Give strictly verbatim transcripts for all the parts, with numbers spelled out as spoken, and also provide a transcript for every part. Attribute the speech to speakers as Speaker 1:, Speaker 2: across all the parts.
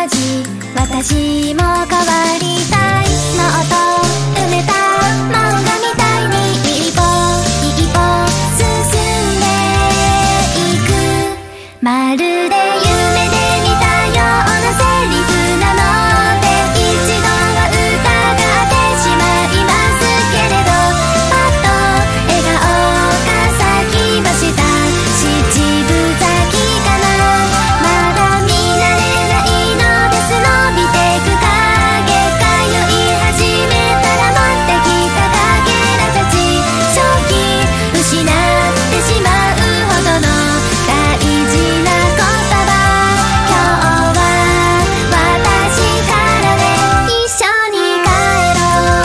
Speaker 1: じ私も変わりたいもっと埋めた漫画みたいに一歩一歩進んでいくまるで夢で見たようなセリフなので一度は疑ってしまいますけれどパッと笑顔が咲きました七分咲きかなまだ見慣れないのです伸びてく影通い始めたら持ってきたかけらたち正気失ってしまうほどの大事な言葉今日は私からね一緒に帰ろ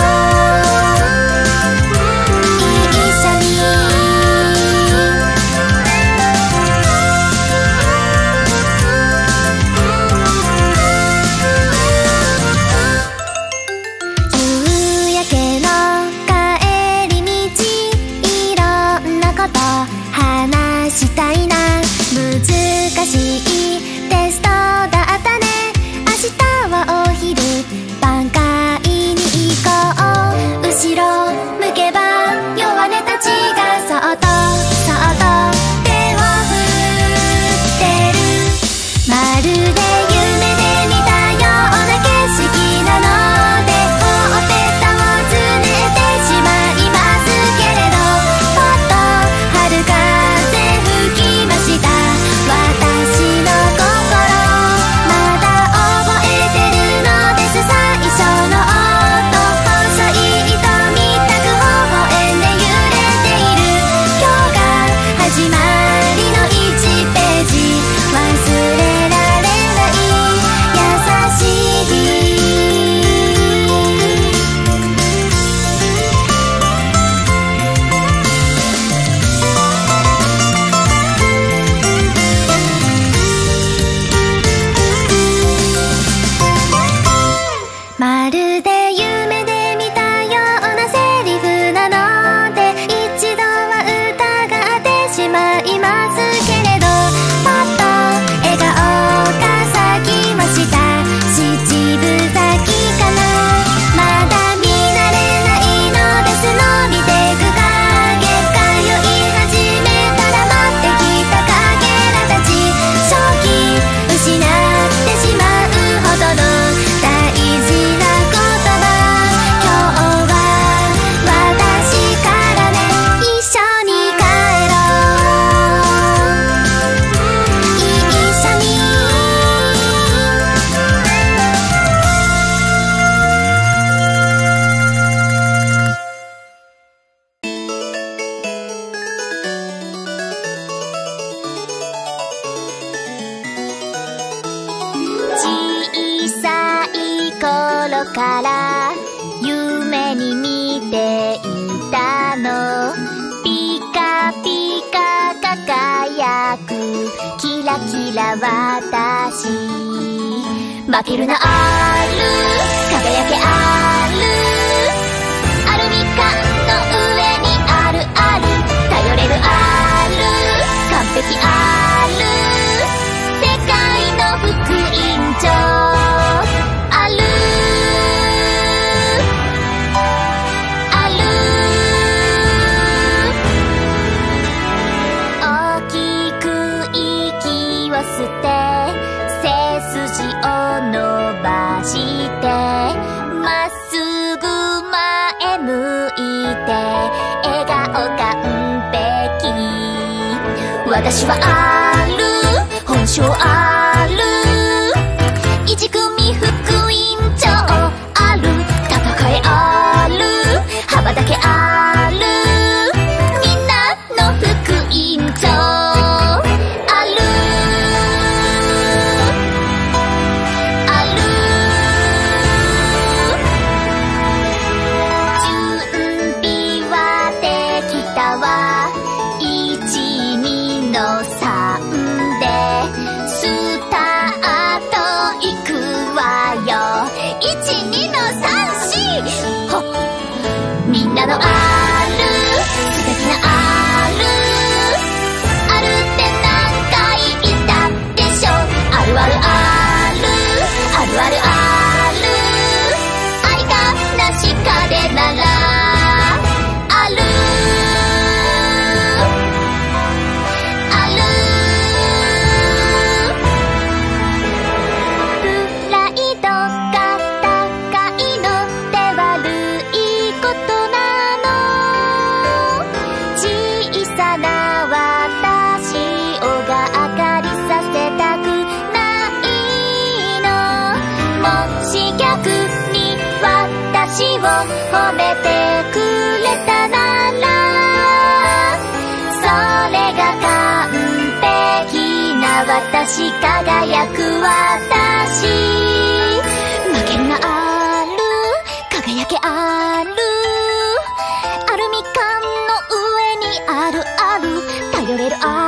Speaker 1: う一緒に夕焼けの帰り道いろんなこと話したいな難しいテストだったね明日はお昼挽回に行こう後ろ向けば弱音たちがそっとそっと手を振ってるまるで夢で見たような景色なのでほっぺたをつねってしまいますけれどぽっと春風吹きました私の心まだ覚えてるのです最初の音細い糸みたく微笑んで揺れている今日が始まりのいちページ忘れられない優しいまるで夢で見たようなセリフなので一度は疑ってしまいますけれどパッと笑顔が咲きました七分咲きかなまだ見慣れないのです伸びてく影通い始めたら待ってきたかけらたち正気失ってしまうほどの大事な言葉今日は私からね一緒に帰ろう一緒に小さい頃から夢に見ていたのピカピカ輝くキラキラ私負けるなある輝けあるアルミ缶の上にあるある頼れるある完璧ある世界の福音書あるある大きく息を吸って背筋を伸ばしてまっすぐ前向いて笑顔完璧私はある本性ある一組福音帳ある戦いある幅だけあるみんなの福音帳あるある準備はできたわいちにのさんですし逆に私を褒めてくれたなら、それが完璧な私、輝く私。負けがある、輝けある、アルミ缶の上にあるある、頼れるある